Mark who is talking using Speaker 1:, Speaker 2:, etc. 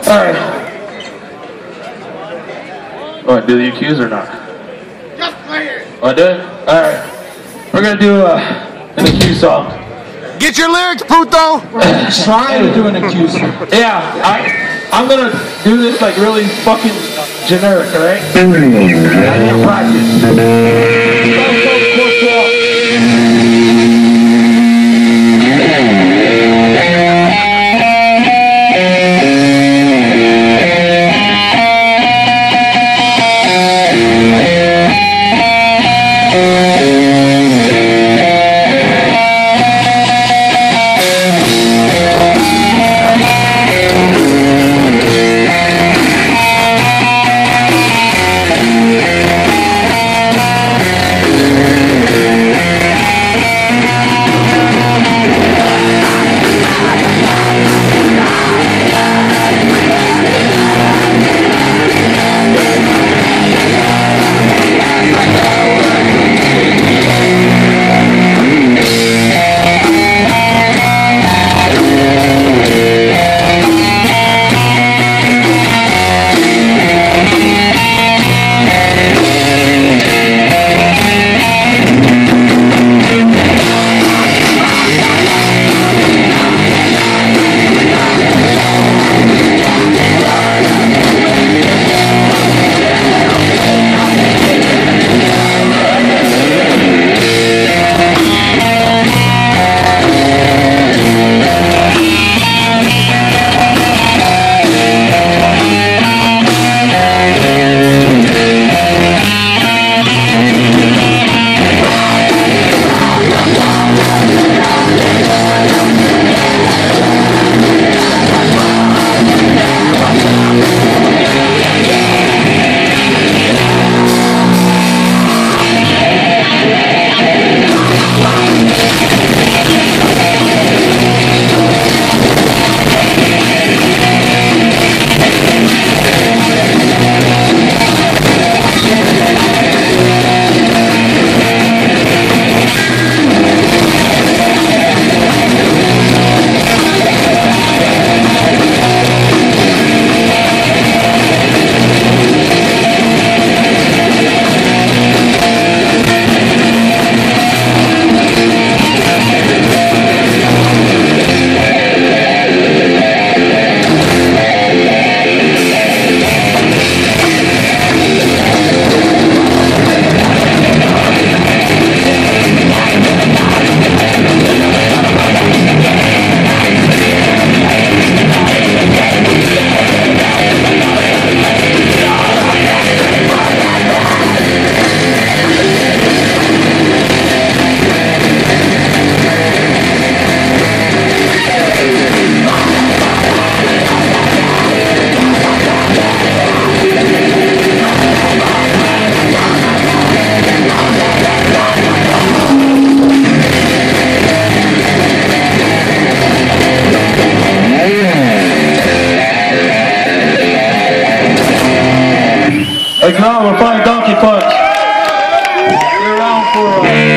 Speaker 1: Alright. What, do the accused or not?
Speaker 2: Just play it.
Speaker 1: Oh, I do it? Alright. We're gonna do an accused song.
Speaker 2: Get your lyrics, puto!
Speaker 3: Trying to do an accused.
Speaker 1: Yeah, I'm gonna do this like really fucking generic, alright? I need to practice. Like, no, we're playing Donkey Punch. You're around for